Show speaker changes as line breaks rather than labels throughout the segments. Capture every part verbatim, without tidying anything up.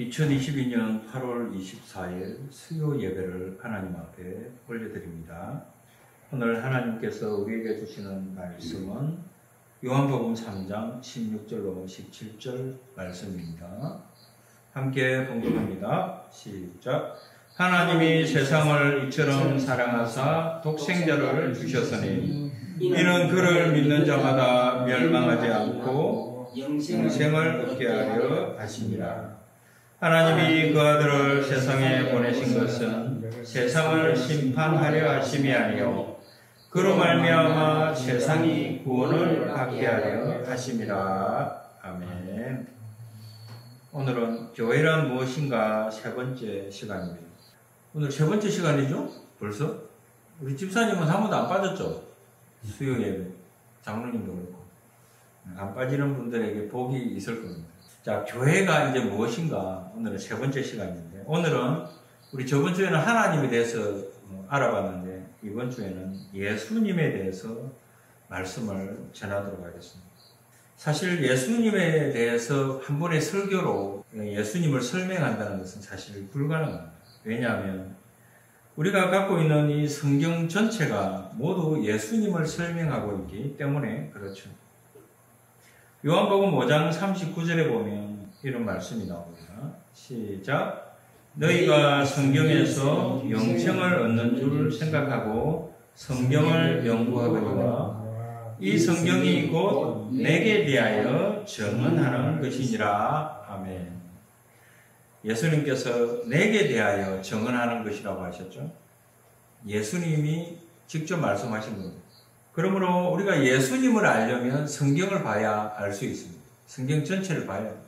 이천이십이 년 팔월 이십사일 수요 예배를 하나님 앞에 올려드립니다. 오늘 하나님께서 우리에게 주시는 말씀은 요한복음 삼 장 십육 절로 십칠 절 말씀입니다. 함께 봉독합니다. 시작. 하나님이 세상을 이처럼 사랑하사 독생자를 주셨으니 이는 그를 믿는 자마다 멸망하지 않고 영생을 얻게 하려 하심이라. 하나님이 그 아들을 세상에 보내신 것은 세상을 심판하려 하심이 아니요 그로 말미암아 세상이 구원을 받게 하려 하심이라. 아멘. 오늘은 교회란 무엇인가 세 번째 시간입니다. 오늘 세 번째 시간이죠? 벌써? 우리 집사님은 한 번도 안 빠졌죠? 수요 예배. 장로님도 그렇고. 안 빠지는 분들에게 복이 있을 겁니다. 자, 교회가 이제 무엇인가? 오늘은 세 번째 시간인데, 오늘은 우리 저번 주에는 하나님에 대해서 알아봤는데, 이번 주에는 예수님에 대해서 말씀을 전하도록 하겠습니다. 사실 예수님에 대해서 한 번의 설교로 예수님을 설명한다는 것은 사실 불가능합니다. 왜냐하면 우리가 갖고 있는 이 성경 전체가 모두 예수님을 설명하고 있기 때문에 그렇죠. 요한복음 오 장 삼십구 절에 보면 이런 말씀이 나옵니다. 시작. 너희가 성경에서 영생을 얻는 줄 생각하고 성경을 연구하거니와 이 성경이 곧 내게 대하여 증언하는 것이니라. 아멘. 예수님께서 내게 대하여 증언하는 것이라고 하셨죠. 예수님이 직접 말씀하신 겁니다. 그러므로 우리가 예수님을 알려면 성경을 봐야 알 수 있습니다. 성경 전체를 봐야 합니다.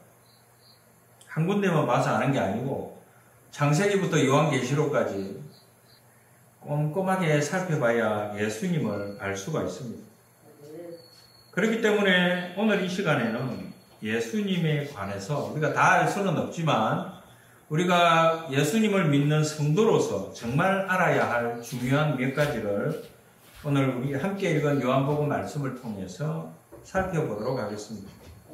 한 군데만 봐서 아는 게 아니고 창세기부터 요한계시록까지 꼼꼼하게 살펴봐야 예수님을 알 수가 있습니다. 그렇기 때문에 오늘 이 시간에는 예수님에 관해서 우리가 다 알 수는 없지만 우리가 예수님을 믿는 성도로서 정말 알아야 할 중요한 몇 가지를 오늘 우리 함께 읽은 요한복음 말씀을 통해서 살펴보도록 하겠습니다.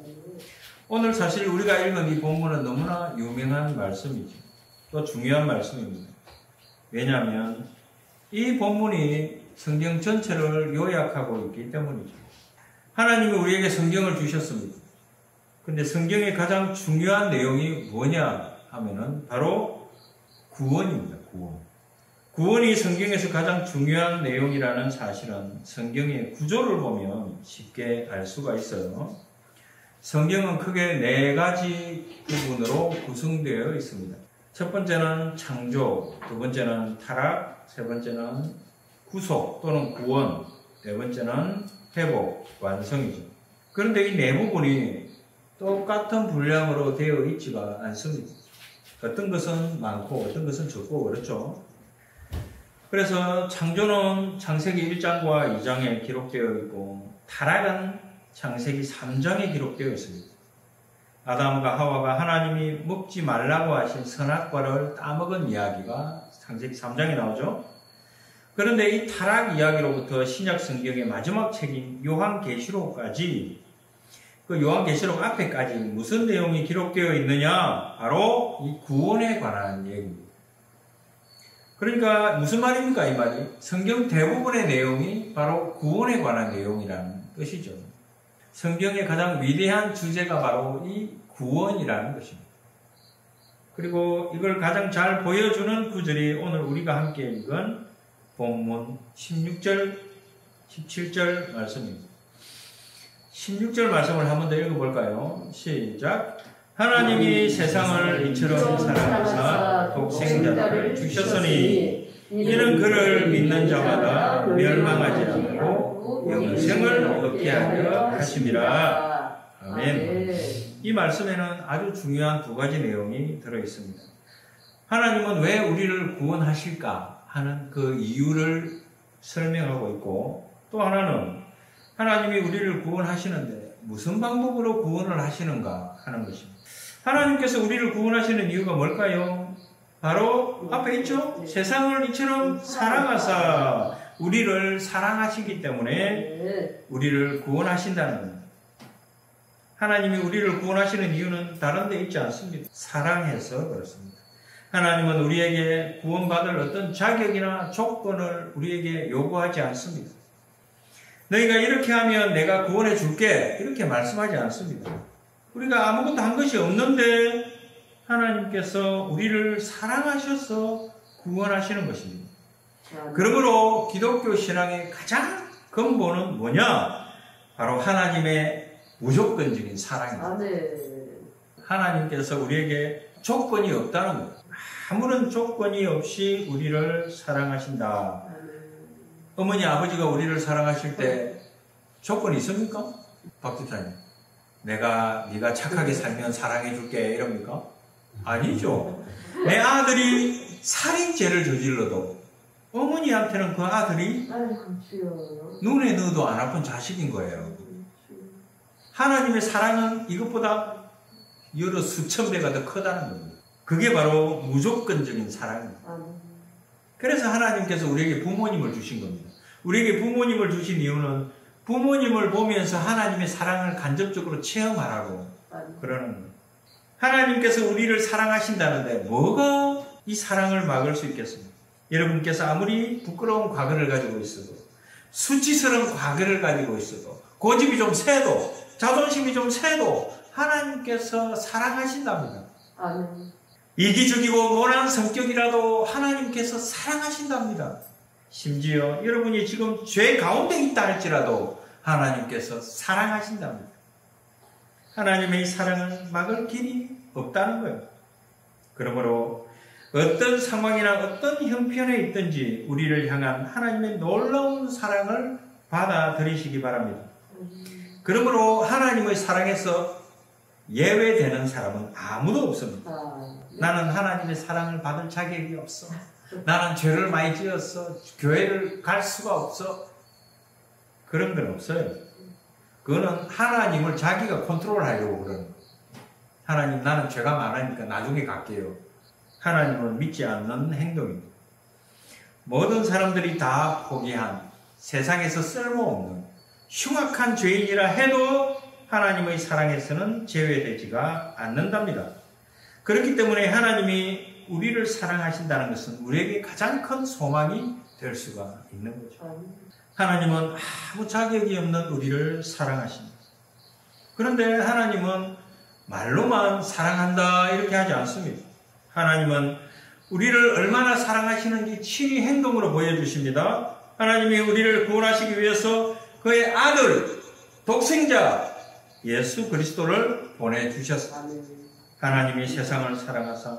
오늘 사실 우리가 읽은 이 본문은 너무나 유명한 말씀이죠. 또 중요한 말씀입니다. 왜냐하면 이 본문이 성경 전체를 요약하고 있기 때문이죠. 하나님이 우리에게 성경을 주셨습니다. 근데 성경의 가장 중요한 내용이 뭐냐 하면은 바로 구원입니다. 구원. 구원이 성경에서 가장 중요한 내용이라는 사실은 성경의 구조를 보면 쉽게 알 수가 있어요. 성경은 크게 네 가지 부분으로 구성되어 있습니다. 첫 번째는 창조, 두 번째는 타락, 세 번째는 구속 또는 구원, 네 번째는 회복, 완성이죠. 그런데 이 네 부분이 똑같은 분량으로 되어 있지가 않습니다. 어떤 것은 많고 어떤 것은 적고 그렇죠. 그래서 창조는 창세기 일 장과 이 장에 기록되어 있고 타락은 창세기 삼 장에 기록되어 있습니다. 아담과 하와가 하나님이 먹지 말라고 하신 선악과를 따먹은 이야기가 창세기 삼 장에 나오죠. 그런데 이 타락 이야기로부터 신약 성경의 마지막 책인 요한계시록까지 그 요한계시록 앞에까지 무슨 내용이 기록되어 있느냐? 바로 이 구원에 관한 얘기입니다. 그러니까 무슨 말입니까? 이 말이 성경 대부분의 내용이 바로 구원에 관한 내용이라는 뜻이죠. 성경의 가장 위대한 주제가 바로 이 구원이라는 것입니다. 그리고 이걸 가장 잘 보여주는 구절이 오늘 우리가 함께 읽은 본문 십육 절, 십칠 절 말씀입니다. 십육 절 말씀을 한 번 더 읽어볼까요? 시작. 하나님이 세상을 이처럼 사랑하사 독생자를 주셨으니 이는 그를 믿는 자마다 멸망하지 않고 영생을 얻게 하려 하심이라. 아멘. 이 말씀에는 아주 중요한 두 가지 내용이 들어있습니다. 하나님은 왜 우리를 구원하실까 하는 그 이유를 설명하고 있고, 또 하나는 하나님이 우리를 구원하시는데 무슨 방법으로 구원을 하시는가 하는 것입니다. 하나님께서 우리를 구원하시는 이유가 뭘까요? 바로 앞에 있죠? 세상을 이처럼 사랑하사 우리를 사랑하시기 때문에 우리를 구원하신다는 겁니다. 하나님이 우리를 구원하시는 이유는 다른 데 있지 않습니다. 사랑해서 그렇습니다. 하나님은 우리에게 구원받을 어떤 자격이나 조건을 우리에게 요구하지 않습니다. 너희가 이렇게 하면 내가 구원해 줄게 이렇게 말씀하지 않습니다. 우리가 아무것도 한 것이 없는데 하나님께서 우리를 사랑하셔서 구원하시는 것입니다. 그러므로 기독교 신앙의 가장 근본은 뭐냐? 바로 하나님의 무조건적인 사랑입니다.
아, 네.
하나님께서 우리에게 조건이 없다는 거예요. 아무런 조건이 없이 우리를 사랑하신다.
아, 네.
어머니 아버지가 우리를 사랑하실 때 조건이 있습니까? 박집사님, 내가 네가 착하게 살면 사랑해 줄게 이럽니까? 아니죠. 내 아들이 살인죄를 저질러도 어머니한테는 그 아들이 눈에 넣어도 안 아픈 자식인 거예요. 하나님의 사랑은 이것보다 여러 수천 배가 더 크다는 겁니다. 그게 바로 무조건적인 사랑입니다. 그래서 하나님께서 우리에게 부모님을 주신 겁니다. 우리에게 부모님을 주신 이유는 부모님을 보면서 하나님의 사랑을 간접적으로 체험하라고 그러는 거예요. 하나님께서 우리를 사랑하신다는데 뭐가 이 사랑을 막을 수 있겠습니까? 여러분께서 아무리 부끄러운 과거를 가지고 있어도, 수치스러운 과거를 가지고 있어도, 고집이 좀 세도, 자존심이 좀 세도 하나님께서 사랑하신답니다.
아멘.
이기적이고 모난 성격이라도 하나님께서 사랑하신답니다. 심지어 여러분이 지금 죄 가운데 있다 할지라도 하나님께서 사랑하신답니다. 하나님의 사랑을 막을 길이 없다는 거예요. 그러므로 어떤 상황이나 어떤 형편에 있든지 우리를 향한 하나님의 놀라운 사랑을 받아들이시기 바랍니다. 그러므로 하나님의 사랑에서 예외되는 사람은 아무도 없습니다. 나는 하나님의 사랑을 받을 자격이 없어. 나는 죄를 많이 지었어. 교회를 갈 수가 없어. 그런 건 없어요. 그거는 하나님을 자기가 컨트롤하려고 그러는 거예요. 하나님, 나는 죄가 많으니까 나중에 갈게요. 하나님을 믿지 않는 행동입니다. 모든 사람들이 다 포기한 세상에서 쓸모없는 흉악한 죄인이라 해도 하나님의 사랑에서는 제외되지가 않는답니다. 그렇기 때문에 하나님이 우리를 사랑하신다는 것은 우리에게 가장 큰 소망이 될 수가 있는 거죠. 하나님은 아무 자격이 없는 우리를 사랑하십니다. 그런데 하나님은 말로만 사랑한다 이렇게 하지 않습니다. 하나님은 우리를 얼마나 사랑하시는지 친히 행동으로 보여주십니다. 하나님이 우리를 구원하시기 위해서 그의 아들, 독생자 예수 그리스도를 보내주셨습니다. 하나님이 세상을 사랑하사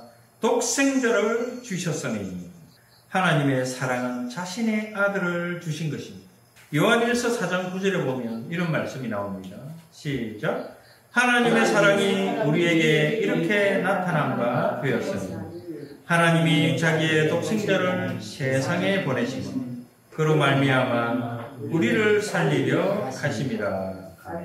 독생자를 주셨으니 하나님의 사랑은 자신의 아들을 주신 것입니다. 요한일서 사 장 구 절에 보면 이런 말씀이 나옵니다. 시작. 하나님의 사랑이 우리에게 이렇게 나타난 바 되었으니 하나님이 자기의 독생자를 세상에 보내시고 그로 말미암아 우리를 살리려 하심이라.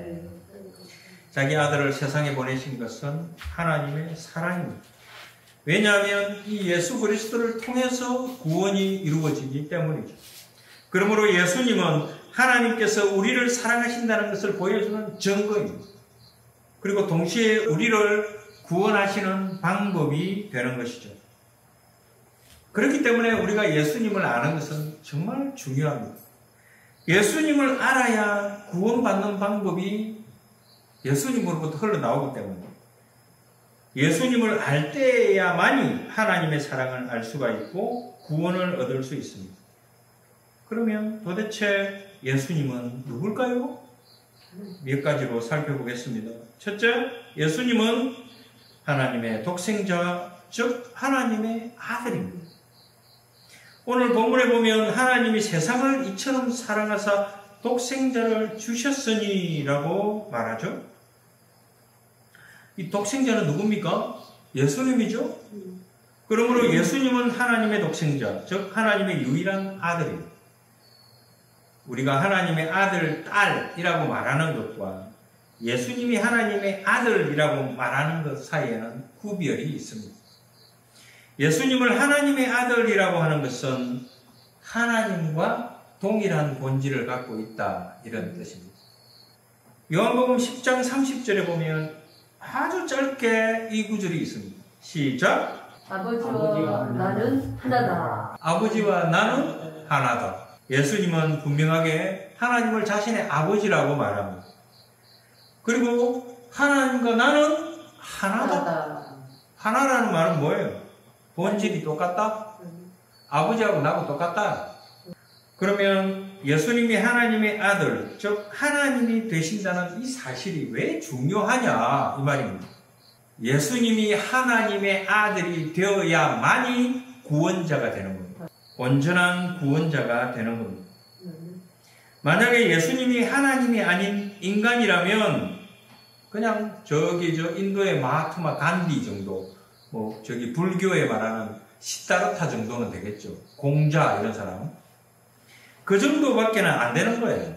자기 아들을 세상에 보내신 것은 하나님의 사랑입니다. 왜냐하면 이 예수 그리스도를 통해서 구원이 이루어지기 때문이죠. 그러므로 예수님은 하나님께서 우리를 사랑하신다는 것을 보여주는 증거입니다. 그리고 동시에 우리를 구원하시는 방법이 되는 것이죠. 그렇기 때문에 우리가 예수님을 아는 것은 정말 중요합니다. 예수님을 알아야 구원받는 방법이 예수님으로부터 흘러나오기 때문에 예수님을 알 때야만이 하나님의 사랑을 알 수가 있고 구원을 얻을 수 있습니다. 그러면 도대체 예수님은 누굴까요? 몇 가지로 살펴보겠습니다. 첫째, 예수님은 하나님의 독생자, 즉 하나님의 아들입니다. 오늘 본문에 보면 하나님이 세상을 이처럼 사랑하사 독생자를 주셨으니 라고 말하죠. 이 독생자는 누굽니까? 예수님이죠. 그러므로 예수님은 하나님의 독생자, 즉 하나님의 유일한 아들입니다. 우리가 하나님의 아들, 딸이라고 말하는 것과 예수님이 하나님의 아들이라고 말하는 것 사이에는 구별이 있습니다. 예수님을 하나님의 아들이라고 하는 것은 하나님과 동일한 본질을 갖고 있다 이런 뜻입니다. 요한복음 십 장 삼십 절에 보면 아주 짧게 이 구절이 있습니다. 시작.
아버지와, 아버지와 나는 하나다.
아버지와 나는 하나다. 예수님은 분명하게 하나님을 자신의 아버지라고 말합니다. 그리고 하나님과 나는 하나다. 하나다. 하나라는 말은 뭐예요? 본질이 똑같다? 아버지하고 나하고 똑같다. 그러면 예수님이 하나님의 아들, 즉 하나님이 되신다는 이 사실이 왜 중요하냐 이 말입니다. 예수님이 하나님의 아들이 되어야만이 구원자가 되는 겁니다. 온전한 구원자가 되는 겁니다. 만약에 예수님이 하나님이 아닌 인간이라면 그냥 저기 저 인도의 마하트마 간디 정도, 뭐 저기 불교에 말하는 시다르타 정도는 되겠죠. 공자 이런 사람. 그 정도밖에는 안 되는 거예요.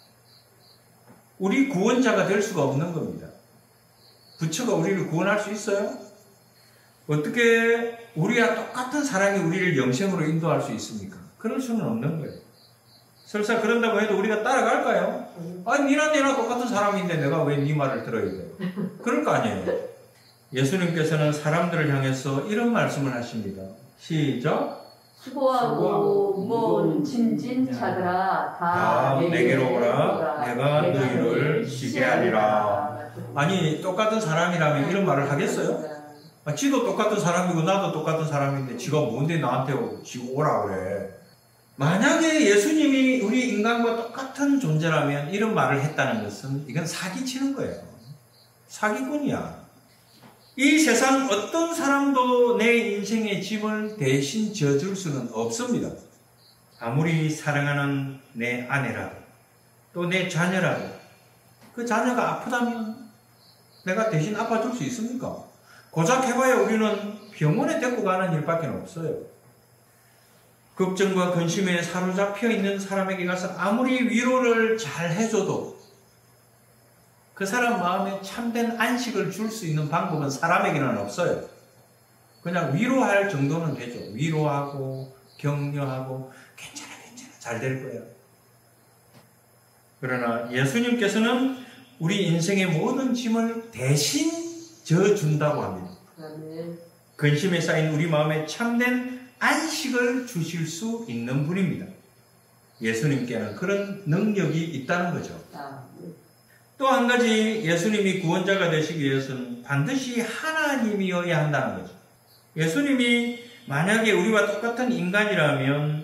우리 구원자가 될 수가 없는 겁니다. 부처가 우리를 구원할 수 있어요? 어떻게 우리와 똑같은 사람이 우리를 영생으로 인도할 수 있습니까? 그럴 수는 없는 거예요. 설사 그런다고 해도 우리가 따라갈까요? 아니 니나 내나 똑같은 사람인데 내가 왜 네 말을 들어야 돼요? 그럴 거 아니에요. 예수님께서는 사람들을 향해서 이런 말씀을 하십니다. 시작.
수고하고 무거운 짐진 자들아 다,
다 내게로 오라. 내가 너희를 쉬게 하리라. 아니 똑같은 사람이라면 이런 말을 하겠어요? 아, 지도 똑같은 사람이고 나도 똑같은 사람인데 지가 뭔데 나한테 지고 오라 그래. 만약에 예수님이 우리 인간과 똑같은 존재라면 이런 말을 했다는 것은 이건 사기치는 거예요. 사기꾼이야. 이 세상 어떤 사람도 내 인생의 짐을 대신 져줄 수는 없습니다. 아무리 사랑하는 내 아내라도 또 내 자녀라도 그 자녀가 아프다면 내가 대신 아파줄 수 있습니까? 고작 해봐야 우리는 병원에 데리고 가는 일밖에 없어요. 걱정과 근심에 사로잡혀 있는 사람에게 가서 아무리 위로를 잘 해줘도 그 사람 마음에 참된 안식을 줄 수 있는 방법은 사람에게는 없어요. 그냥 위로할 정도는 되죠. 위로하고 격려하고 괜찮아 괜찮아 잘 될 거야. 그러나 예수님께서는 우리 인생의 모든 짐을 대신 져준다고 합니다. 근심에 쌓인 우리 마음에 참된 안식을 주실 수 있는 분입니다. 예수님께는 그런 능력이 있다는 거죠. 또 한 가지 예수님이 구원자가 되시기 위해서는 반드시 하나님이어야 한다는 거죠. 예수님이 만약에 우리와 똑같은 인간이라면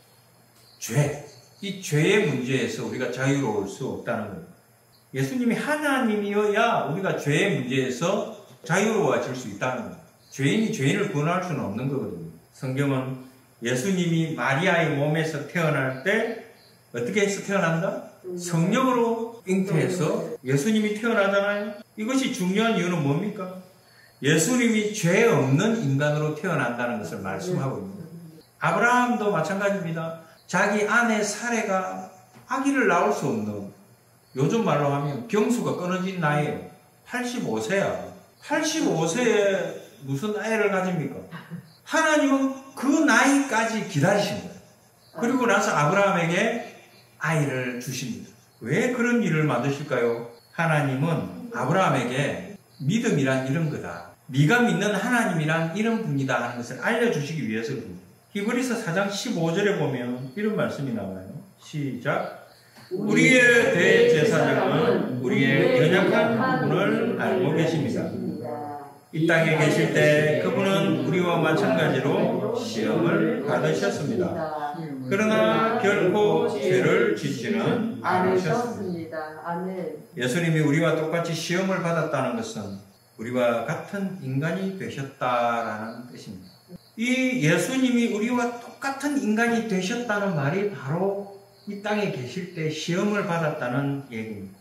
죄, 이 죄의 문제에서 우리가 자유로울 수 없다는 거예요. 예수님이 하나님이어야 우리가 죄의 문제에서 자유로워질 수 있다는 거예요. 죄인이 죄인을 구원할 수는 없는 거거든요. 성경은 예수님이 마리아의 몸에서 태어날 때 어떻게 해서 태어난다? 성령으로 잉태해서 예수님이 태어나잖아요. 이것이 중요한 이유는 뭡니까? 예수님이 죄 없는 인간으로 태어난다는 것을 말씀하고 있습니다. 아브라함도 마찬가지입니다. 자기 아내 사레가 아기를 낳을 수 없는, 요즘 말로 하면 경수가 끊어진 나이에요. 팔십오 세야. 팔십오 세에 무슨 아이를 가집니까? 하나님은 그 나이까지 기다리신 거예요. 그리고 나서 아브라함에게 아이를 주십니다. 왜 그런 일을 만드실까요? 하나님은 아브라함에게 믿음이란 이런 거다. 네가 믿는 하나님이란 이런 분이다 하는 것을 알려주시기 위해서입니다. 히브리서 사 장 십오 절에 보면 이런 말씀이 나와요. 시작. 우리의 대제사장은 우리의 연약한 부분을 알고 계십니다. 이 땅에 계실 때 그분은 우리와 마찬가지로 시험을 받으셨습니다. 그러나 결코 죄를 짓지는 않으셨습니다. 예수님이 우리와 똑같이 시험을 받았다는 것은 우리와 같은 인간이 되셨다라는 뜻입니다. 이 예수님이 우리와 똑같은 인간이 되셨다는 말이 바로 이 땅에 계실 때 시험을 받았다는 얘기입니다.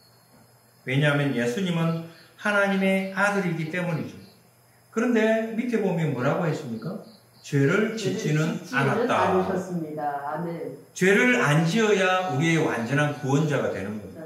왜냐하면 예수님은 하나님의 아들이기 때문이죠. 그런데 밑에 보면 뭐라고 했습니까? 죄를 짓지는 않았다.
않으셨습니다. 아멘.
죄를 안 지어야 우리의 완전한 구원자가 되는 겁니다.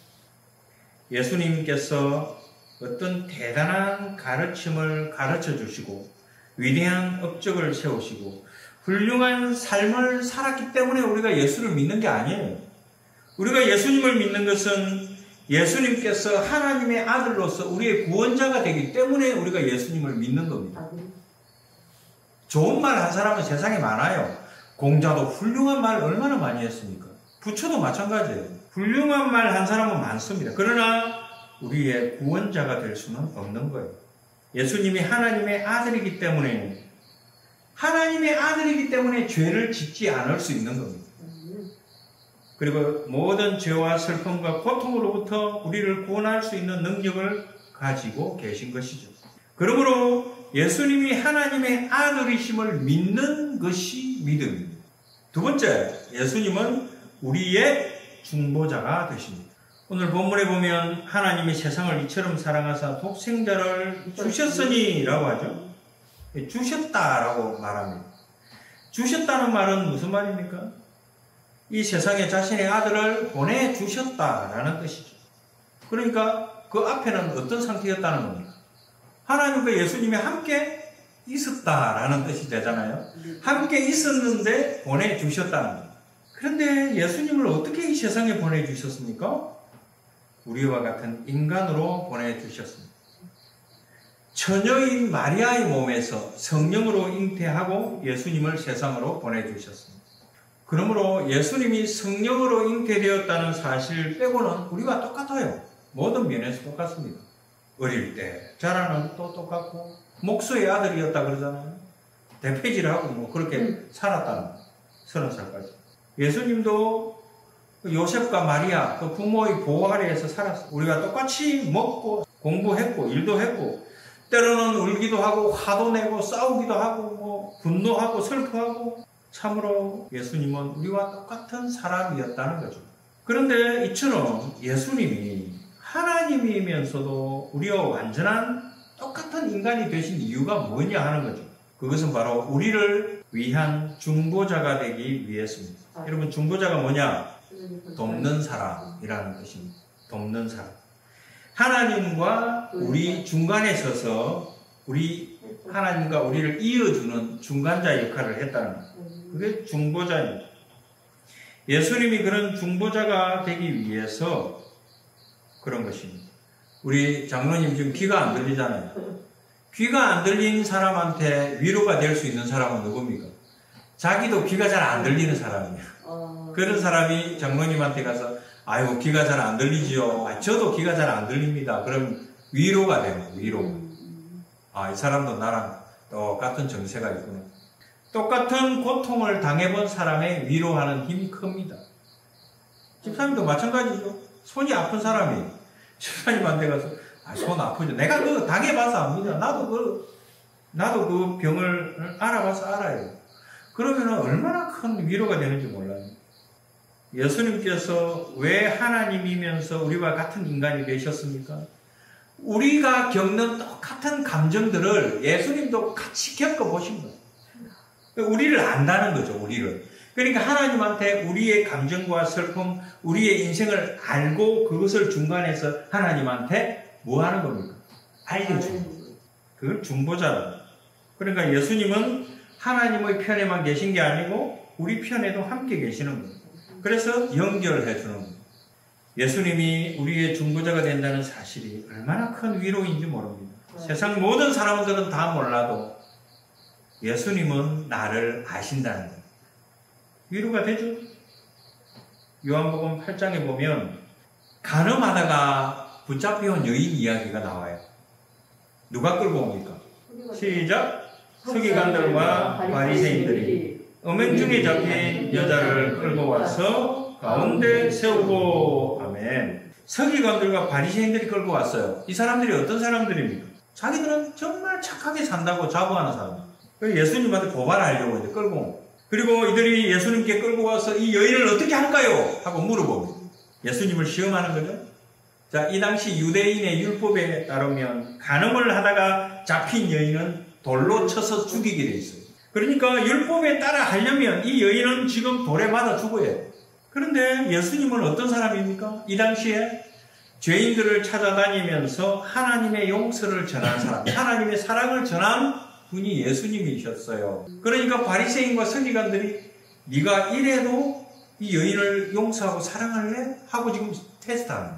예수님께서 어떤 대단한 가르침을 가르쳐 주시고 위대한 업적을 세우시고 훌륭한 삶을 살았기 때문에 우리가 예수를 믿는 게 아니에요. 우리가 예수님을 믿는 것은 예수님께서 하나님의 아들로서 우리의 구원자가 되기 때문에 우리가 예수님을 믿는 겁니다. 좋은 말 한 사람은 세상에 많아요. 공자도 훌륭한 말 얼마나 많이 했습니까? 부처도 마찬가지예요. 훌륭한 말 한 사람은 많습니다. 그러나 우리의 구원자가 될 수는 없는 거예요. 예수님이 하나님의 아들이기 때문에 하나님의 아들이기 때문에 죄를 짓지 않을 수 있는 겁니다. 그리고 모든 죄와 슬픔과 고통으로부터 우리를 구원할 수 있는 능력을 가지고 계신 것이죠. 그러므로 예수님이 하나님의 아들이심을 믿는 것이 믿음입니다. 두 번째, 예수님은 우리의 중보자가 되십니다. 오늘 본문에 보면 하나님이 세상을 이처럼 사랑하사 독생자를 주셨으니 라고 하죠. 주셨다라고 말합니다. 주셨다는 말은 무슨 말입니까? 이 세상에 자신의 아들을 보내주셨다라는 뜻이죠. 그러니까 그 앞에는 어떤 상태였다는 겁니까? 하나님과 예수님이 함께 있었다라는 뜻이 되잖아요. 함께 있었는데 보내주셨다는 겁니다. 그런데 예수님을 어떻게 이 세상에 보내주셨습니까? 우리와 같은 인간으로 보내주셨습니다. 처녀인 마리아의 몸에서 성령으로 잉태하고 예수님을 세상으로 보내주셨습니다. 그러므로 예수님이 성령으로 잉태되었다는 사실 빼고는 우리와 똑같아요. 모든 면에서 똑같습니다. 어릴 때 자라는 것도 똑같고 목수의 아들이었다 그러잖아요. 대패질하고 뭐 그렇게 음. 살았다는 거예요. 서른 살까지. 예수님도 요셉과 마리아 그 부모의 보호 아래에서 살았어요. 우리가 똑같이 먹고 공부했고 일도 했고 때로는 울기도 하고 화도 내고 싸우기도 하고 뭐 분노하고 슬퍼하고 참으로 예수님은 우리와 똑같은 사람이었다는 거죠. 그런데 이처럼 예수님이 하나님이면서도 우리와 완전한 똑같은 인간이 되신 이유가 뭐냐 하는 거죠. 그것은 바로 우리를 위한 중보자가 되기 위해서입니다. 아. 여러분 중보자가 뭐냐? 돕는 사람이라는 뜻입니다. 돕는 사람. 하나님과 우리 중간에 서서 우리 하나님과 우리를 이어주는 중간자 역할을 했다는 거예요. 그게 중보자입니다. 예수님이 그런 중보자가 되기 위해서 그런 것입니다. 우리 장로님 지금 귀가 안 들리잖아요. 귀가 안 들린 사람한테 위로가 될 수 있는 사람은 누굽니까? 자기도 귀가 잘 안 들리는 사람이에요. 그런 사람이 장로님한테 가서 아이고 귀가 잘 안 들리지요. 아, 저도 귀가 잘 안 들립니다. 그럼 위로가 됩니다. 위로. 아, 이 사람도 나랑 똑같은 정세가 있구나. 똑같은 고통을 당해본 사람의 위로하는 힘이 큽니다. 집사님도 마찬가지죠. 손이 아픈 사람이 집사님한테 가서 아, 손 아프죠. 내가 그거 당해봐서 압니다. 나도 그 나도 그 병을 알아봐서 알아요. 그러면 얼마나 큰 위로가 되는지 몰라요. 예수님께서 왜 하나님이면서 우리와 같은 인간이 되셨습니까? 우리가 겪는 똑같은 감정들을 예수님도 같이 겪어보신 거예요. 우리를 안다는 거죠, 우리를. 그러니까 하나님한테 우리의 감정과 슬픔, 우리의 인생을 알고 그것을 중간에서 하나님한테 뭐 하는 겁니까? 알려주는 거예요. 그걸 중보자라고. 그러니까 예수님은 하나님의 편에만 계신 게 아니고 우리 편에도 함께 계시는 거예요. 그래서 연결해 주는 거예요. 예수님이 우리의 중보자가 된다는 사실이 얼마나 큰 위로인지 모릅니다. 네. 세상 모든 사람들은 다 몰라도 예수님은 나를 아신다는 거예요. 위로가 되죠? 요한복음 팔 장에 보면 간음하다가 붙잡혀온 여인 이야기가 나와요. 누가 끌고 옵니까? 시작! 서기관들과 바리새인들이 음행 중에 잡힌 여자를 끌고 와서 가운데 세우고 아멘. 서기관들과 바리새인들이 끌고 왔어요. 이 사람들이 어떤 사람들입니까? 자기들은 정말 착하게 산다고 자부하는 사람이에요. 예수님한테 고발하려고 이제 끌고 옵니다. 그리고 이들이 예수님께 끌고 와서 이 여인을 어떻게 할까요? 하고 물어봅니다. 예수님을 시험하는 거죠. 자, 이 당시 유대인의 율법에 따르면 간음을 하다가 잡힌 여인은 돌로 쳐서 죽이게 돼 있어요. 그러니까 율법에 따라 하려면 이 여인은 지금 돌에 맞아 죽어야 해요. 그런데 예수님은 어떤 사람입니까? 이 당시에 죄인들을 찾아다니면서 하나님의 용서를 전한 사람, 하나님의 사랑을 전한 분이 예수님이셨어요. 그러니까 바리새인과 서기관들이 네가 이래도 이 여인을 용서하고 사랑할래? 하고 지금 테스트하는 거예요.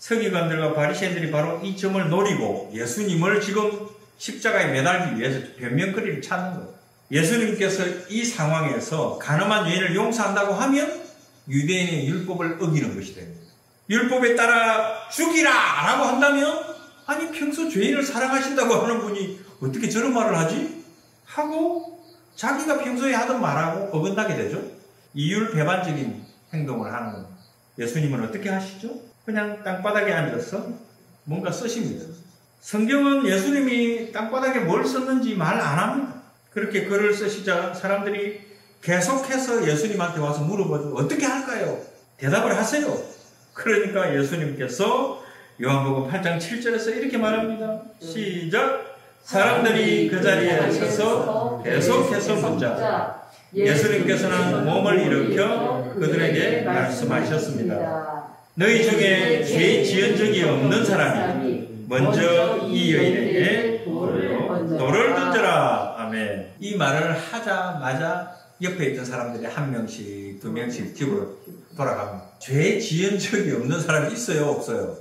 서기관들과 바리새인들이 바로 이 점을 노리고 예수님을 지금 십자가에 매달기 위해서 변명거리를 찾는 거예요. 예수님께서 이 상황에서 간음한 여인을 용서한다고 하면 유대인의 율법을 어기는 것이 됩니다. 율법에 따라 죽이라! 라고 한다면 아니 평소 죄인을 사랑하신다고 하는 분이 어떻게 저런 말을 하지? 하고 자기가 평소에 하던 말하고 어긋나게 되죠. 이율 배반적인 행동을 하는 겁니다. 예수님은 어떻게 하시죠? 그냥 땅바닥에 앉아서 뭔가 쓰십니다. 성경은 예수님이 땅바닥에 뭘 썼는지 말 안 합니다. 그렇게 글을 쓰시자 사람들이 계속해서 예수님한테 와서 물어보죠. 어떻게 할까요? 대답을 하세요. 그러니까 예수님께서 요한복음 팔 장 칠 절에서 이렇게 말합니다. 시작! 사람들이 그 자리에 서서 계속해서 묻자. 예수님께서는 몸을 일으켜 그들에게 말씀하셨습니다. 너희 중에 죄 지은 적이 없는 사람이 먼저 이 여인에게 돌을 던져라. 아멘. 이 말을 하자마자 옆에 있던 사람들이 한 명씩 두 명씩 집으로 돌아갑니다. 죄 지은 적이 없는 사람이 있어요? 없어요?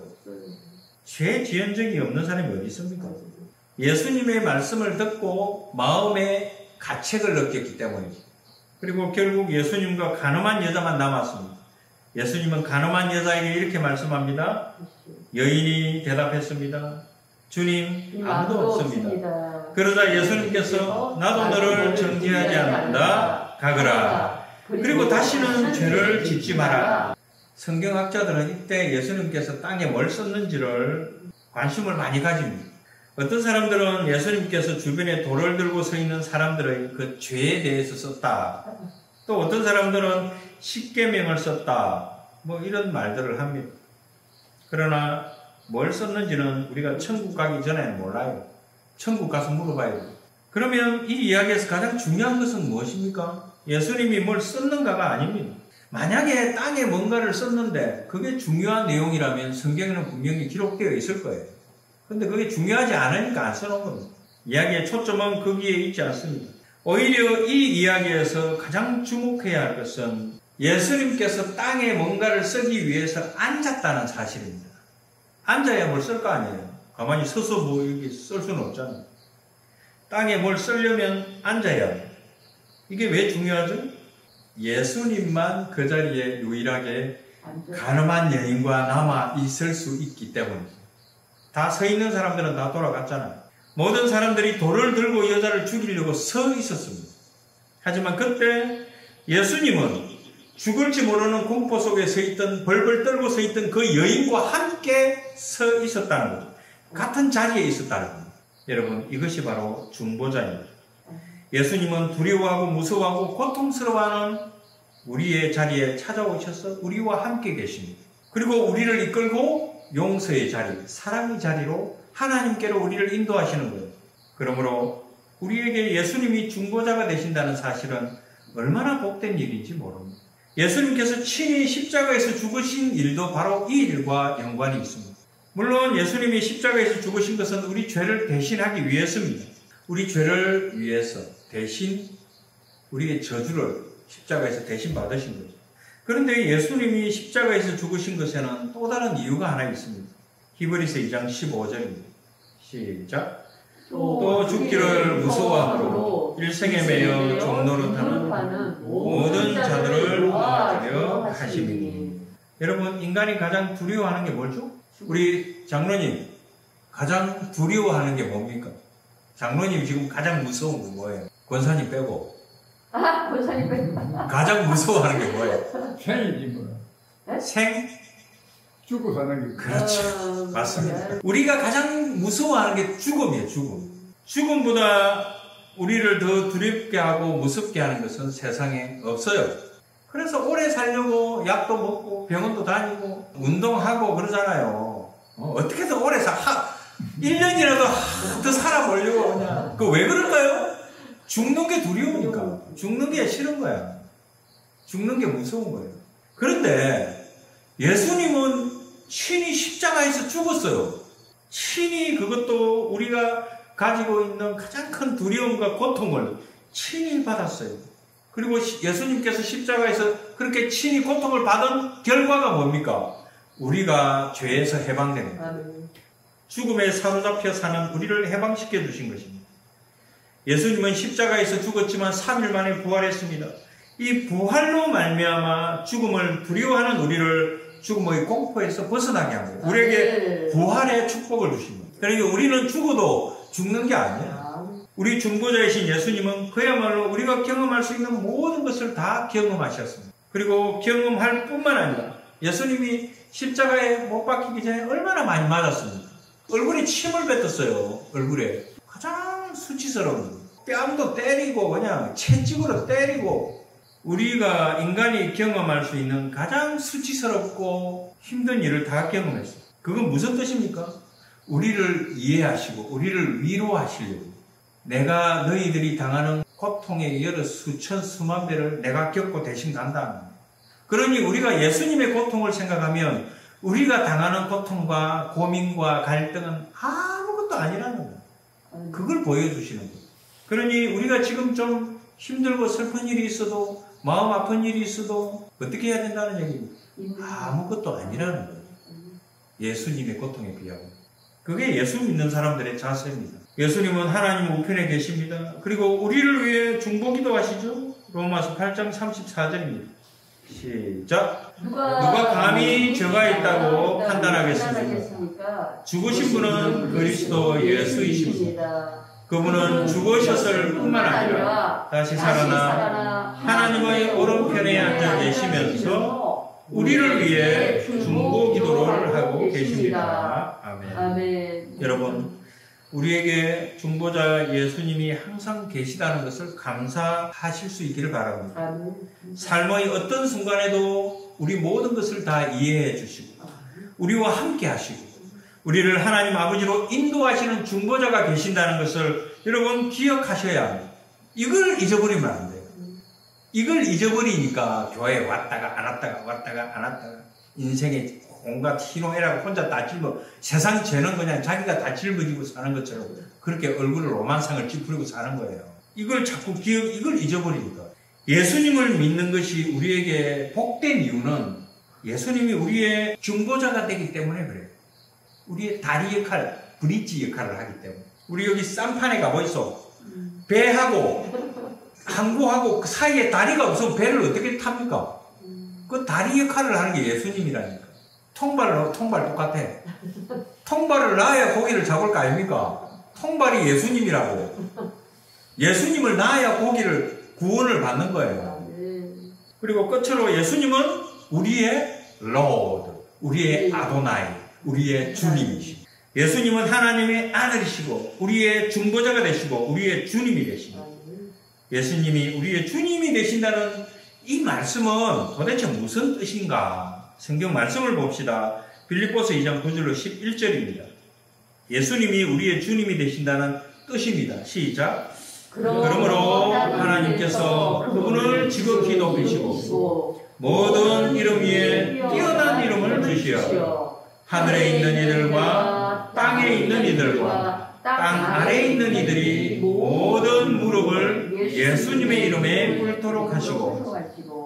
죄 지은 적이 없는 사람이 어디 있습니까? 예수님의 말씀을 듣고 마음에 가책을 느꼈기 때문이죠. 그리고 결국 예수님과 간음한 여자만 남았습니다. 예수님은 간음한 여자에게 이렇게 말씀합니다. 여인이 대답했습니다. 주님, 아무도 없습니다. 그러자 예수님께서 나도 너를 정죄하지 않는다. 가거라. 그리고 다시는 죄를 짓지 마라. 성경학자들은 이때 예수님께서 땅에 뭘 썼는지를 관심을 많이 가집니다. 어떤 사람들은 예수님께서 주변에 돌을 들고 서 있는 사람들의 그 죄에 대해서 썼다. 또 어떤 사람들은 십계명을 썼다. 뭐 이런 말들을 합니다. 그러나 뭘 썼는지는 우리가 천국 가기 전에는 몰라요. 천국 가서 물어봐야 돼요. 그러면 이 이야기에서 가장 중요한 것은 무엇입니까? 예수님이 뭘 썼는가가 아닙니다. 만약에 땅에 뭔가를 썼는데 그게 중요한 내용이라면 성경에는 분명히 기록되어 있을 거예요. 근데 그게 중요하지 않으니까 안 써놓은 겁니다. 이야기의 초점은 거기에 있지 않습니다. 오히려 이 이야기에서 가장 주목해야 할 것은 예수님께서 땅에 뭔가를 쓰기 위해서 앉았다는 사실입니다. 앉아야 뭘 쓸 거 아니에요. 가만히 서서 뭐 이렇게 쓸 수는 없잖아요. 땅에 뭘 쓰려면 앉아야 해요. 이게 왜 중요하죠? 예수님만 그 자리에 유일하게 간음한 여인과 남아 있을 수 있기 때문입니다. 다 서 있는 사람들은 다 돌아갔잖아요. 모든 사람들이 돌을 들고 여자를 죽이려고 서 있었습니다. 하지만 그때 예수님은 죽을지 모르는 공포 속에 서 있던, 벌벌 떨고 서 있던 그 여인과 함께 서 있었다는 거죠. 같은 자리에 있었다는 겁니다. 여러분, 이것이 바로 중보자입니다. 예수님은 두려워하고 무서워하고 고통스러워하는 우리의 자리에 찾아오셔서 우리와 함께 계십니다. 그리고 우리를 이끌고 용서의 자리, 사랑의 자리로 하나님께로 우리를 인도하시는 거예요. 그러므로 우리에게 예수님이 중보자가 되신다는 사실은 얼마나 복된 일인지 모릅니다. 예수님께서 친히 십자가에서 죽으신 일도 바로 이 일과 연관이 있습니다. 물론 예수님이 십자가에서 죽으신 것은 우리 죄를 대신하기 위해서입니다. 우리 죄를 위해서 대신 우리의 저주를 십자가에서 대신 받으신 거죠. 그런데 예수님이 십자가에서 죽으신 것에는 또 다른 이유가 하나 있습니다. 히브리서 이 장 십오 절입니다. 시작. 또 죽기를 무서워함으로 일생에 매여 종노릇하는 모든 자들을 도와주려 하심이니. 여러분, 인간이 가장 두려워하는 게 뭐죠? 우리 장로님, 가장 두려워하는 게 뭡니까? 장로님 지금 가장 무서운 건 뭐예요? 권사님 빼고.
아, 권사님 빼고.
가장 무서워하는 게 뭐예요?
생이지 뭐.
네?
생?
죽고 사는 게.
그렇죠.
어,
맞습니다.
네.
우리가 가장 무서워하는 게 죽음이에요, 죽음. 죽음보다 우리를 더 두렵게 하고 무섭게 하는 것은 세상에 없어요. 그래서 오래 살려고 약도 먹고 병원도 다니고 운동하고 그러잖아요. 어, 어떻게든 오래 사, 하, 일 년이라도 더 살아보려고 그냥. 그 왜 그럴까요? 죽는 게 두려우니까. 죽는 게 싫은 거야. 죽는 게 무서운 거예요. 그런데 예수님은 친히 십자가에서 죽었어요. 친히 그것도 우리가 가지고 있는 가장 큰 두려움과 고통을 친히 받았어요. 그리고 예수님께서 십자가에서 그렇게 친히 고통을 받은 결과가 뭡니까? 우리가 죄에서 해방됩니다.
아멘.
죽음에 사로잡혀 사는 우리를 해방시켜 주신 것입니다. 예수님은 십자가에서 죽었지만 삼 일 만에 부활했습니다. 이 부활로 말미암아 죽음을 두려워하는 우리를 죽음의 공포에서 벗어나게 합니다. 우리에게 부활의 축복을 주십니다. 그러니까 우리는 죽어도 죽는 게 아니에요. 우리 중보자이신 예수님은 그야말로 우리가 경험할 수 있는 모든 것을 다 경험하셨습니다. 그리고 경험할 뿐만 아니라 예수님이 십자가에 못 박히기 전에 얼마나 많이 맞았습니까? 얼굴에 침을 뱉었어요. 얼굴에. 가장 수치스러운 뺨도 때리고 그냥 채찍으로 때리고 우리가 인간이 경험할 수 있는 가장 수치스럽고 힘든 일을 다 경험했어요. 그건 무슨 뜻입니까? 우리를 이해하시고 우리를 위로하시려고 내가 너희들이 당하는 고통의 여러 수천 수만 배를 내가 겪고 대신 간다. 그러니 우리가 예수님의 고통을 생각하면 우리가 당하는 고통과 고민과 갈등은 아무것도 아니라는 거예요. 그걸 보여주시는 거예요. 그러니 우리가 지금 좀 힘들고 슬픈 일이 있어도 마음 아픈 일이 있어도 어떻게 해야 된다는 얘기입니다. 아무것도 아니라는 거예요. 예수님의 고통에 비하고. 그게 예수 믿는 사람들의 자세입니다. 예수님은 하나님 우편에 계십니다. 그리고 우리를 위해 중보기도 하시죠. 로마서 팔 장 삼십사 절입니다. 시작.
누가,
누가 감히 저가 있다고 판단하겠습니까? 죽으신 분은 그리스도 예수이십니다. 그분은 죽으셨을 뿐만 아니라 다시 살아나 하나님의 오른편에 앉아 계시면서 우리를 위해 중보 기도를 하고 계십니다. 아멘.
아멘.
여러분, 우리에게 중보자 예수님이 항상 계시다는 것을 감사하실 수 있기를 바랍니다.
아멘.
삶의 어떤 순간에도 우리 모든 것을 다 이해해 주시고 우리와 함께 하시고 우리를 하나님 아버지로 인도하시는 중보자가 계신다는 것을 여러분 기억하셔야 합니다. 이걸 잊어버리면 안 돼요. 이걸 잊어버리니까 교회에 왔다가 안 왔다가 왔다가 안 왔다가 인생에 온갖 희노애락을 혼자 다 짊어 세상 죄는 그냥 자기가 다 짊어지고 사는 것처럼 그렇게 얼굴에 로만상을 찌푸리고 사는 거예요. 이걸 자꾸 기억, 이걸 잊어버리니까. 예수님을 믿는 것이 우리에게 복된 이유는 예수님이 우리의 중보자가 되기 때문에 그래요. 우리의 다리 역할, 브릿지 역할을 하기 때문에. 우리 여기 쌈판에 가보이소. 배하고 항구하고 그 사이에 다리가 없으면 배를 어떻게 탑니까? 그 다리 역할을 하는 게 예수님이라니까. 통발로 통발 똑같아. 통발을 놔야 고기를 잡을 거 아닙니까? 통발이 예수님이라고. 예수님을 놔야 고기를 구원을 받는 거예요. 그리고 끝으로 예수님은 우리의 로드, 우리의 아도나이, 우리의 주님이시고 예수님은 하나님의 아들이시고 우리의 중보자가 되시고 우리의 주님이 되십니다. 예수님이 우리의 주님이 되신다는 이 말씀은 도대체 무슨 뜻인가? 성경 말씀을 봅시다. 빌립보서 이 장 구 절로 십일 절입니다. 예수님이 우리의 주님이 되신다는 뜻입니다. 시작. 그러므로 하나님께서 그분을 지극히 높이시고 모든 이름 위에 뛰어난 이름을 주시어 하늘에 있는 이들과 땅에 있는 이들과 땅 아래에 있는 이들이 모든 무릎을 예수님의 이름에 꿇도록 하시고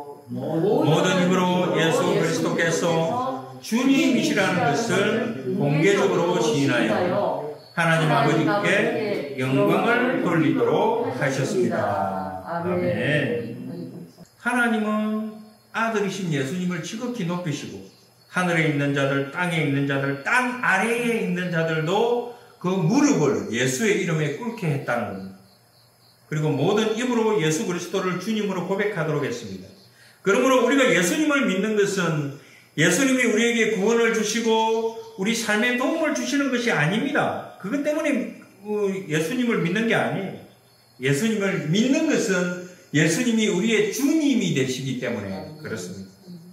모든 입으로 예수 그리스도께서 주님이시라는 것을 공개적으로 시인하여 하나님 아버지께 영광을 돌리도록 하셨습니다. 아멘. 하나님은 아들이신 예수님을 지극히 높이시고 하늘에 있는 자들, 땅에 있는 자들, 땅 아래에 있는 자들도 그 무릎을 예수의 이름에 꿇게 했다는 겁니다. 그리고 모든 입으로 예수 그리스도를 주님으로 고백하도록 했습니다. 그러므로 우리가 예수님을 믿는 것은 예수님이 우리에게 구원을 주시고 우리 삶에 도움을 주시는 것이 아닙니다. 그것 때문에 예수님을 믿는 게 아니에요. 예수님을 믿는 것은 예수님이 우리의 주님이 되시기 때문에 그렇습니다.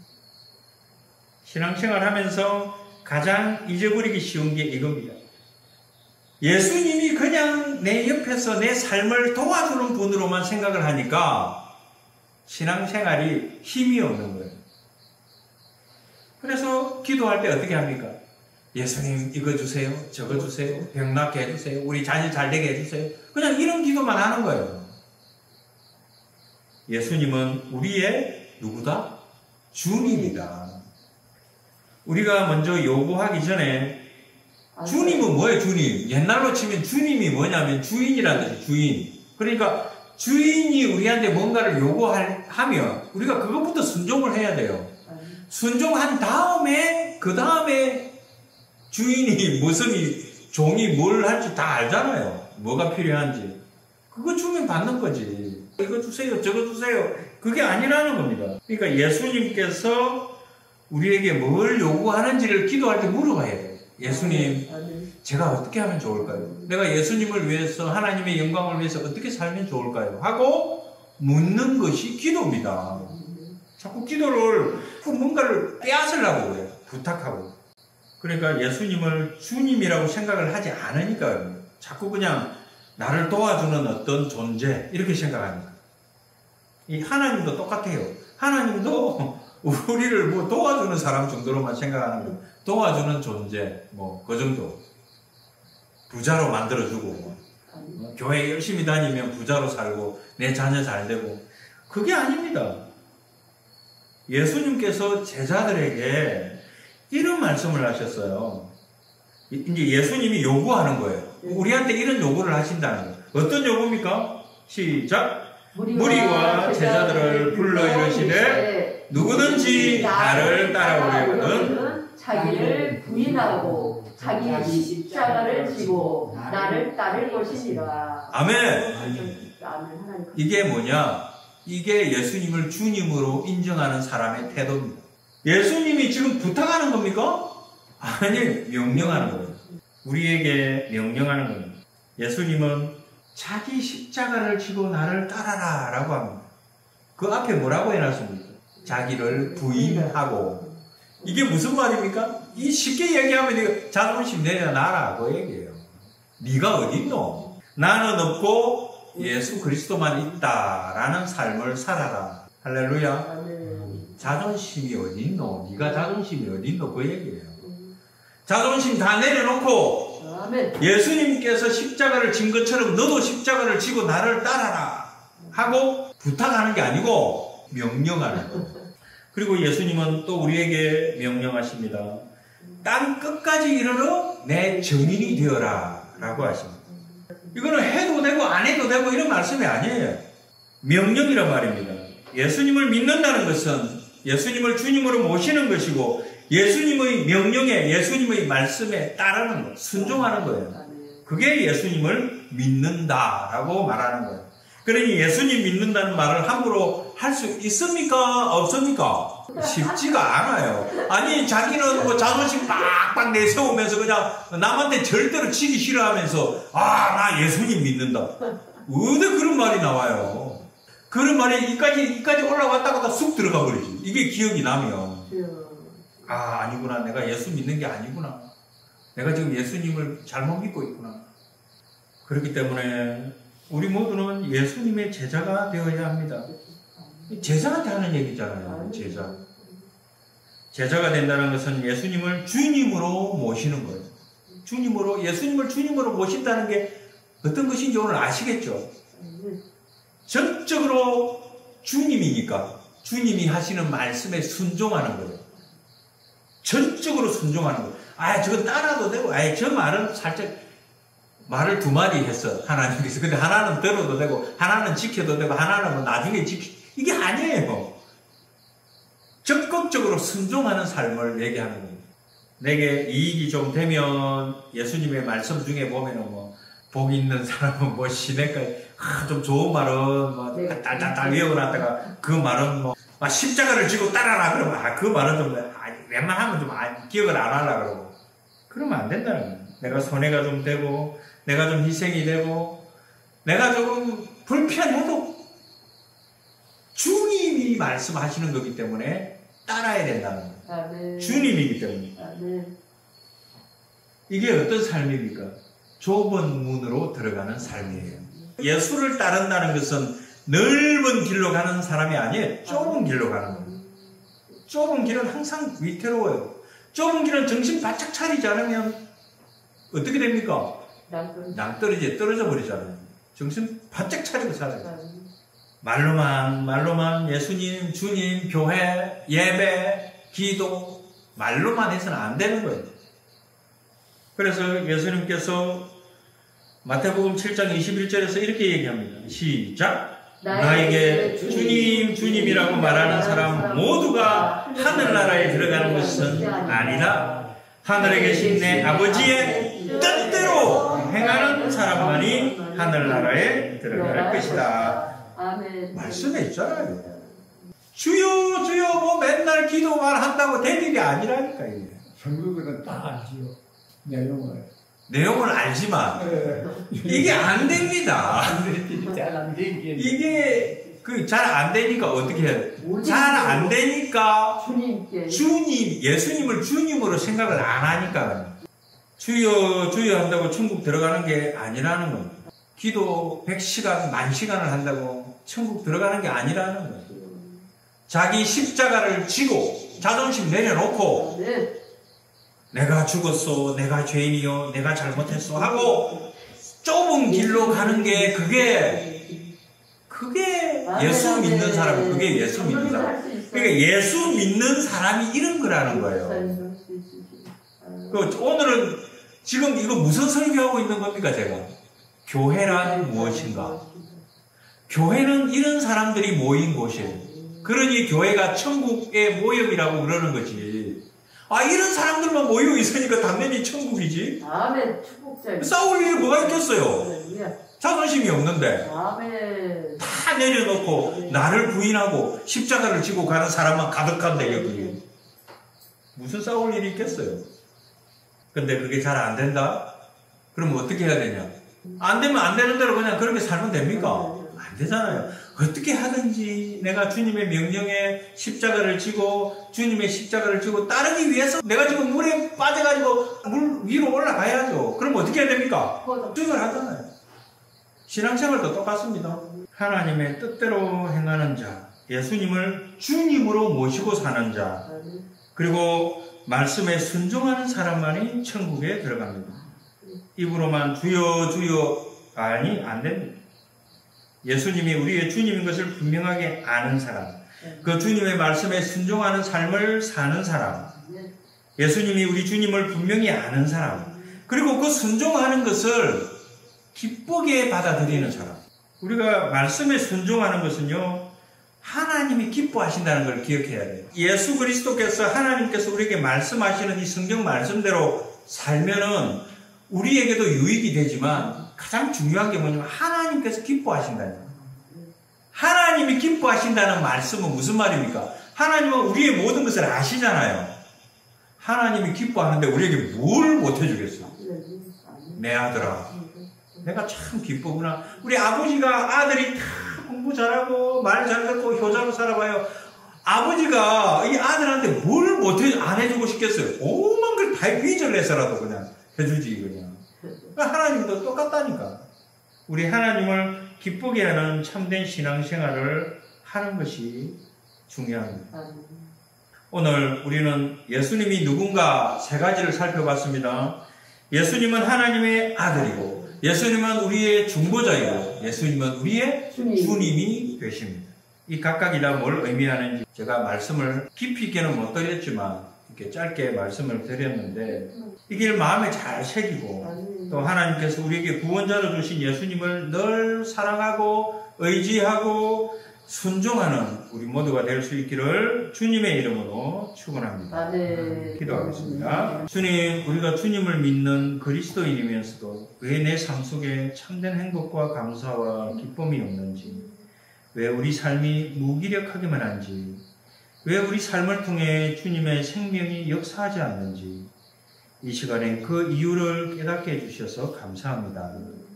신앙생활 하면서 가장 잊어버리기 쉬운 게 이겁니다. 예수님이 그냥 내 옆에서 내 삶을 도와주는 분으로만 생각을 하니까 신앙생활이 힘이 없는 거예요. 그래서 기도할 때 어떻게 합니까? 예수님 이거 주세요, 저거 주세요, 병 낫게 해주세요, 우리 자녀 잘 되게 해주세요. 그냥 이런 기도만 하는 거예요. 예수님은 우리의 누구다? 주님이다. 우리가 먼저 요구하기 전에 주님은 뭐예요, 주님? 옛날로 치면 주님이 뭐냐면 주인이라는 뜻이 주인. 그러니까 주인이 우리한테 뭔가를 요구하면 우리가 그것부터 순종을 해야 돼요. 순종한 다음에 그 다음에 주인이 무슨 종이 뭘 할지 다 알잖아요. 뭐가 필요한지. 그거 주면 받는 거지. 이거 주세요, 저거 주세요. 그게 아니라는 겁니다. 그러니까 예수님께서 우리에게 뭘 요구하는지를 기도할 때 물어봐야 돼요. 예수님, 제가 어떻게 하면 좋을까요? 내가 예수님을 위해서, 하나님의 영광을 위해서 어떻게 살면 좋을까요? 하고 묻는 것이 기도입니다. 자꾸 기도를 뭔가를 빼앗으려고 그래요. 부탁하고. 그러니까 예수님을 주님이라고 생각을 하지 않으니까 자꾸 그냥 나를 도와주는 어떤 존재 이렇게 생각합니다. 이 하나님도 똑같아요. 하나님도 우리를 뭐 도와주는 사람 정도로만 생각하는 거예요. 도와주는 존재, 뭐 그 정도. 부자로 만들어주고 뭐, 교회 열심히 다니면 부자로 살고 내 자녀 잘 되고 그게 아닙니다. 예수님께서 제자들에게 이런 말씀을 하셨어요. 이제 예수님이 요구하는 거예요. 우리한테 이런 요구를 하신다는 거예요. 어떤 요구입니까? 시작. 무리와 제자들을 불러 이르시되 누구든지 나를 따라오려거든
자기를 부인하고 자기의 십자가를 지고 나를 따를 것이니라.
아멘. 이게 뭐냐? 이게 예수님을 주님으로 인정하는 사람의 태도입니다. 예수님이 지금 부탁하는 겁니까? 아니, 명령하는 거예요. 우리에게 명령하는 겁니다. 예수님은 자기 십자가를 지고 나를 따라라 라고 합니다. 그 앞에 뭐라고 해놨습니까? 자기를 부인하고. 이게 무슨 말입니까? 이 쉽게 얘기하면 이거 자존심 내려놔라 그 얘기예요. 네가 어딨노? 나는 없고 예수 그리스도만 있다라는 삶을 살아라. 할렐루야. 자존심이 어딨노? 네가 자존심이 어딨노? 그 얘기예요. 자존심 다 내려놓고 예수님께서 십자가를 진 것처럼 너도 십자가를 지고 나를 따라라 하고 부탁하는 게 아니고 명령하는 거예요. 그리고 예수님은 또 우리에게 명령하십니다. 땅 끝까지 이르러 내 증인이 되어라 라고 하십니다. 이거는 해도 되고 안 해도 되고 이런 말씀이 아니에요. 명령이란 말입니다. 예수님을 믿는다는 것은 예수님을 주님으로 모시는 것이고 예수님의 명령에 예수님의 말씀에 따르는 것, 순종하는 거예요. 그게 예수님을 믿는다라고 말하는 거예요. 그러니 예수님 믿는다는 말을 함부로 할 수 있습니까? 없습니까? 쉽지가 않아요. 아니 자기는 뭐 자존심 빡빡 내세우면서 그냥 남한테 절대로 치기 싫어하면서 아, 나 예수님 믿는다. 어디 그런 말이 나와요. 그런 말이 이까지 이까지 올라왔다가 쑥 들어가 버리지. 이게 기억이 나면 아, 아니구나. 내가 예수 믿는 게 아니구나. 내가 지금 예수님을 잘못 믿고 있구나. 그렇기 때문에 우리 모두는 예수님의 제자가 되어야 합니다. 제자한테 하는 얘기잖아요. 제자. 제자가 된다는 것은 예수님을 주님으로 모시는 거예요. 주님으로, 예수님을 주님으로 모신다는 게 어떤 것인지 오늘 아시겠죠? 전적으로 주님이니까 주님이 하시는 말씀에 순종하는 거예요. 전적으로 순종하는 거예요. 아, 저건 따라도 되고, 아, 저 말은 살짝 말을 두 마디 했어, 하나님께서. 근데 하나는 들어도 되고, 하나는 지켜도 되고, 하나는 뭐 나중에 지키, 이게 아니에요. 적극적으로 순종하는 삶을 얘기하는 거예요. 내게 이익이 좀 되면 예수님의 말씀 중에 보면은 뭐, 복 있는 사람은 뭐 시내까지, 아, 좀 좋은 말은 뭐, 딸딸딸 외워놨다가 그 말은 뭐, 아, 십자가를 지고 따라라. 그러면, 아, 그 말은 좀, 아, 웬만하면 좀 아, 기억을 안 하려고 그러고. 그러면 안 된다는 거예요. 내가 손해가 좀 되고, 내가 좀 희생이 되고, 내가 조금 불편해도 주님이 말씀하시는 거기 때문에 따라야 된다는 거예요. 아, 네. 주님이기 때문에. 아, 네. 이게 어떤 삶입니까? 좁은 문으로 들어가는 삶이에요. 예수를 따른다는 것은 넓은 길로 가는 사람이 아니에요. 좁은 길로 가는 거예요. 좁은 길은 항상 위태로워요. 좁은 길은 정신 바짝 차리지 않으면 어떻게 됩니까? 낭떠러지에 떨어져 버리잖아요. 정신 바짝 차리고 살아요. 말로만 말로만 예수님, 주님, 교회, 예배, 기도 말로만 해서는 안 되는 거예요. 그래서 예수님께서 마태복음 칠 장 이십일 절에서 이렇게 얘기합니다. 시작! 나에게 주님, 주님이라고 말하는 사람 모두가 하늘나라에 들어가는 것은 아니다. 하늘에 계신 내 아버지의 뜻대로 행하는 사람만이 하늘나라에 들어갈 것이다.
아멘.
말씀에 있잖아요. 주여 주여 뭐 맨날 기도만 한다고 되는 게 아니라니까. 이게.
성도들은 다 알지요. 내용을.
내용을 알지만
네.
이게 안 됩니다.
잘안 되게.
이게 그 잘 안 되니까 어떻게 해야 돼? 잘 안 되니까
주님께
주님, 예수님을 주님으로 생각을 안 하니까 주여 주여 한다고 천국 들어가는 게 아니라는 겁니다. 기도 백 시간, 만 시간을 한다고 천국 들어가는 게 아니라는 거예요. 자기 십자가를 지고 자존심 내려놓고
네.
내가 죽었어, 내가 죄인이요, 내가 잘못했어 하고 좁은 길로 가는 게 그게 그게 예수 믿는 사람, 그게 예수 믿는 사람. 그러니까 예수 믿는 사람이 이런 거라는 거예요. 그 오늘은 지금 이거 무슨 설교하고 있는 겁니까, 제가? 교회란 무엇인가? 교회는 이런 사람들이 모인 곳이에요. 그러니 교회가 천국의 모형이라고 그러는 거지. 아, 이런 사람들만 모이고 있으니까 당연히 천국이지.
아멘. 축복자.
싸울 일이 뭐가 있겠어요? 자존심이 없는데.
아멘.
다 내려놓고 나를 부인하고 십자가를 지고 가는 사람만 가득한데 여기. 무슨 싸울 일이 있겠어요? 근데 그게 잘 안 된다? 그럼 어떻게 해야 되냐? 안 되면 안 되는 대로 그냥 그렇게 살면 됩니까? 안 되잖아요. 어떻게 하든지 내가 주님의 명령에 십자가를 지고 주님의 십자가를 지고 따르기 위해서 내가 지금 물에 빠져가지고 물 위로 올라가야죠. 그럼 어떻게 해야 됩니까? 수행을 하잖아요. 신앙생활도 똑같습니다. 하나님의 뜻대로 행하는 자, 예수님을 주님으로 모시고 사는 자, 그리고 말씀에 순종하는 사람만이 천국에 들어갑니다. 입으로만 주여 주여 아니 안 됩니다. 예수님이 우리의 주님인 것을 분명하게 아는 사람, 그 주님의 말씀에 순종하는 삶을 사는 사람, 예수님이 우리 주님을 분명히 아는 사람, 그리고 그 순종하는 것을 기쁘게 받아들이는 사람. 우리가 말씀에 순종하는 것은요, 하나님이 기뻐하신다는 걸 기억해야 돼요. 예수 그리스도께서 하나님께서 우리에게 말씀하시는 이 성경 말씀대로 살면은 우리에게도 유익이 되지만 가장 중요한 게 뭐냐면 하나님께서 기뻐하신다는 거예요. 하나님이 기뻐하신다는 말씀은 무슨 말입니까? 하나님은 우리의 모든 것을 아시잖아요. 하나님이 기뻐하는데 우리에게 뭘 못해주겠어요? 내 아들아, 내가 참 기쁘구나. 우리 아버지가 아들이 다 공부 잘하고 말 잘 듣고 효자로 살아봐요. 아버지가 이 아들한테 뭘 못해 안 해주고 싶겠어요? 오만 걸 다 빚을 내서라도 그냥 해주지 그냥. 하나님도 똑같다니까. 우리 하나님을 기쁘게 하는 참된 신앙생활을 하는 것이 중요합니다. 오늘 우리는 예수님이 누군가 세 가지를 살펴봤습니다. 예수님은 하나님의 아들이고, 예수님은 우리의 중보자이고, 예수님은 우리의
주님.
주님이 되십니다. 이 각각이 다 뭘 의미하는지 제가 말씀을 깊이 있게는 못 드렸지만 이렇게 짧게 말씀을 드렸는데 이게 마음에 잘 새기고 또 하나님께서 우리에게 구원자로 주신 예수님을 늘 사랑하고 의지하고 순종하는 우리 모두가 될 수 있기를 주님의 이름으로 축원합니다.
아멘.
기도하겠습니다. 주님, 우리가 주님을 믿는 그리스도인이면서도 왜 내 삶 속에 참된 행복과 감사와 기쁨이 없는지, 왜 우리 삶이 무기력하기만 한지, 왜 우리 삶을 통해 주님의 생명이 역사하지 않는지 이 시간에 그 이유를 깨닫게 해주셔서 감사합니다.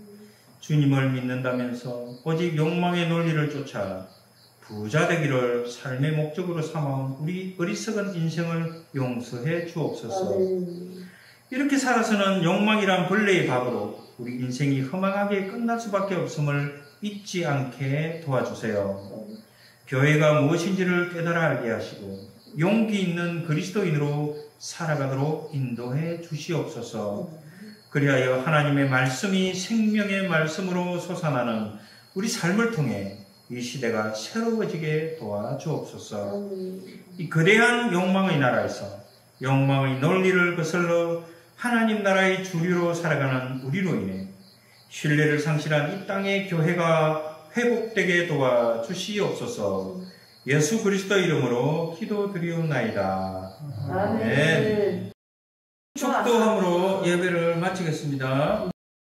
주님을 믿는다면서 오직 욕망의 논리를 쫓아 부자 되기를 삶의 목적으로 삼아온 우리 어리석은 인생을 용서해 주옵소서. 이렇게 살아서는 욕망이란 벌레의 밥으로 우리 인생이 허망하게 끝날 수밖에 없음을 잊지 않게 도와주세요. 교회가 무엇인지를 깨달아 알게 하시고 용기 있는 그리스도인으로 살아가도록 인도해 주시옵소서. 그리하여 하나님의 말씀이 생명의 말씀으로 솟아나는 우리 삶을 통해 이 시대가 새로워지게 도와주옵소서. 이 거대한 욕망의 나라에서 욕망의 논리를 거슬러 하나님 나라의 주류로 살아가는 우리로 인해 신뢰를 상실한 이 땅의 교회가 회복되게 도와주시옵소서. 예수 그리스도 이름으로 기도드리옵나이다.
아멘.
축도함으로 예배를 마치겠습니다.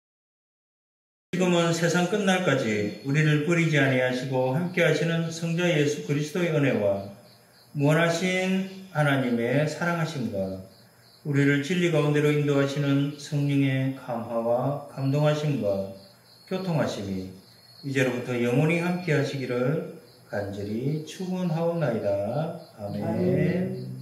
지금은 세상 끝날까지 우리를 버리지 아니하시고 함께하시는 성자 예수 그리스도의 은혜와 무한하신 하나님의 사랑하심과 우리를 진리 가운데로 인도하시는 성령의 감화와 감동하심과 교통하심이 이제로부터 영원히 함께하시기를 간절히 축원하옵나이다. 아멘.
아멘.